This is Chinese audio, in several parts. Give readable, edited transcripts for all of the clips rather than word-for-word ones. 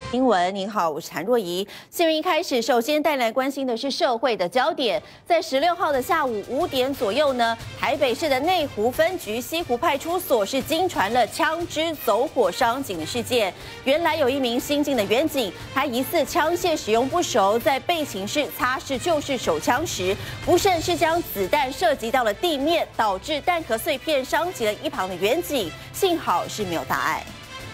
新闻，您好，我是谭若仪。新闻一开始，首先带来关心的是社会的焦点。在16号的下午5点左右呢，台北市的内湖分局西湖派出所是惊传了枪支走火伤警的事件。原来有一名新进的员警，他疑似枪械使用不熟，在被刑室擦拭旧式手枪时，不慎是将子弹射击到了地面，导致弹壳碎片伤及了一旁的员警，幸好是没有大碍。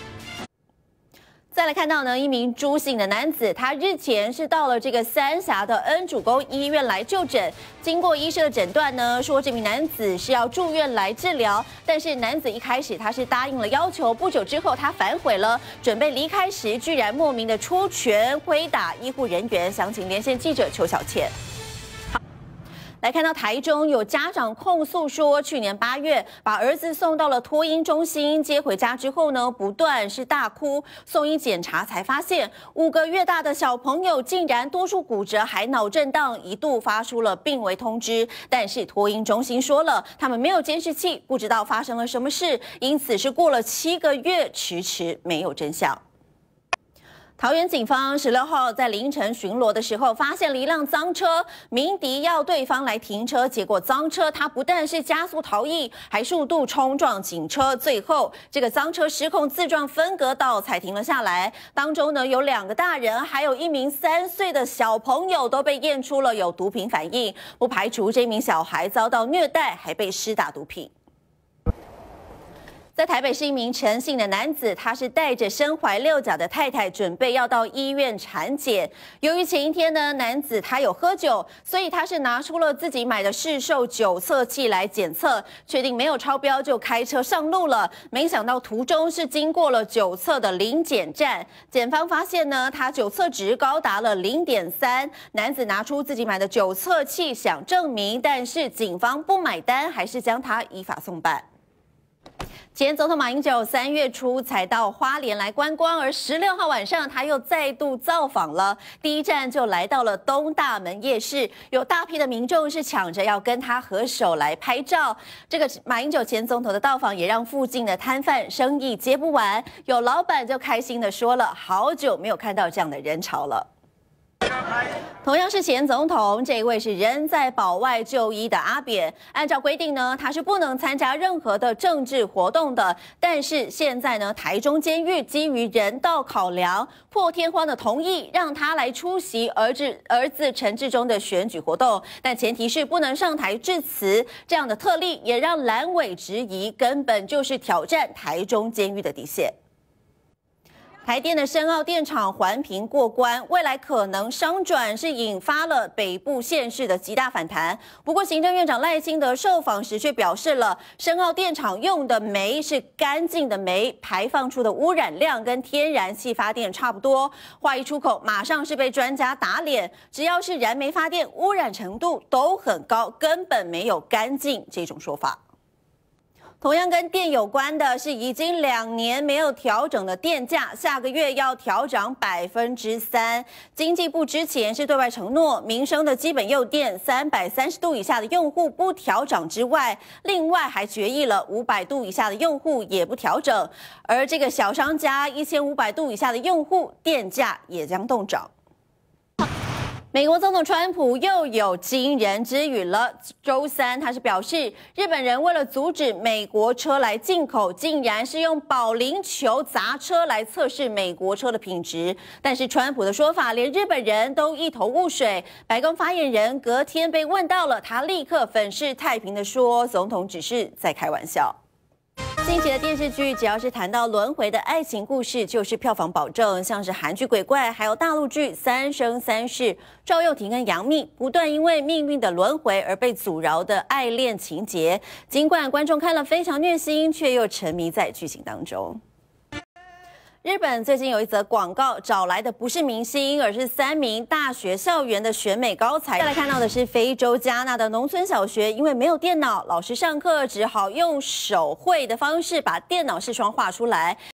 再来看到呢，一名朱姓的男子，他日前是到了这个三峡的恩主公医院来就诊。经过医师的诊断呢，说这名男子是要住院来治疗，但是男子一开始他是答应了要求，不久之后他反悔了，准备离开时，居然莫名的出拳挥打医护人员。详情连线记者邱小倩。 来看到台中有家长控诉说，去年8月把儿子送到了托婴中心，接回家之后呢，不断是大哭。送医检查才发现，5个月大的小朋友竟然多处骨折，还脑震荡，一度发出了病危通知。但是托婴中心说了，他们没有监视器，不知道发生了什么事，因此是过了7个月，迟迟没有真相。 桃园警方16号在凌晨巡逻的时候，发现了一辆赃车，鸣笛要对方来停车，结果赃车它不但是加速逃逸，还数度冲撞警车，最后这个赃车失控自撞分隔岛才停了下来。当中呢有2个大人，还有1名3岁的小朋友都被验出了有毒品反应，不排除这名小孩遭到虐待，还被施打毒品。 在台北是一名陈姓的男子，他是带着身怀6甲的太太，准备要到医院产检。由于前一天呢，男子他有喝酒，所以他是拿出了自己买的市售酒测器来检测，确定没有超标，就开车上路了。没想到途中是经过了酒测的临检站，检方发现呢，他酒测值高达了0.3。男子拿出自己买的酒测器想证明，但是警方不买单，还是将他依法送办。 前总统马英九3月初才到花莲来观光，而16号晚上他又再度造访了。第一站就来到了东大门夜市，有大批的民众是抢着要跟他合手来拍照。这个马英九前总统的到访也让附近的摊贩生意接不完，有老板就开心的说了：“好久没有看到这样的人潮了。” 同样是前总统，这一位是仍在保外就医的阿扁。按照规定呢，他是不能参加任何的政治活动的。但是现在呢，台中监狱基于人道考量，破天荒的同意让他来出席儿子陈致中的选举活动，但前提是不能上台致辞。这样的特例也让蓝委质疑，根本就是挑战台中监狱的底线。 台电的深澳电厂环评过关，未来可能商转，是引发了北部县市的极大反弹。不过，行政院长赖清德受访时却表示了，深澳电厂用的煤是干净的煤，排放出的污染量跟天然气发电差不多。话一出口，马上是被专家打脸，只要是燃煤发电，污染程度都很高，根本没有干净这种说法。 同样跟电有关的是，已经2年没有调整的电价，下个月要调涨3%。经济部之前是对外承诺，民生的基本用电330度以下的用户不调涨之外，另外还决议了500度以下的用户也不调整，而这个小商家1500度以下的用户电价也将动涨。 美国总统川普又有惊人之语了。周三，他是表示，日本人为了阻止美国车来进口，竟然是用保龄球砸车来测试美国车的品质。但是，川普的说法连日本人都一头雾水。白宫发言人隔天被问到了，他立刻粉饰太平的说，总统只是在开玩笑。 近期的电视剧，只要是谈到轮回的爱情故事，就是票房保证。像是韩剧《鬼怪》，还有大陆剧《三生三世》，赵又廷跟杨幂不断因为命运的轮回而被阻挠的爱恋情节。尽管观众看了非常虐心，却又沉迷在剧情当中。 日本最近有一则广告，找来的不是明星，而是3名大学校园的选美高才。再来看到的是非洲加纳的农村小学，因为没有电脑，老师上课只好用手绘的方式把电脑视窗画出来。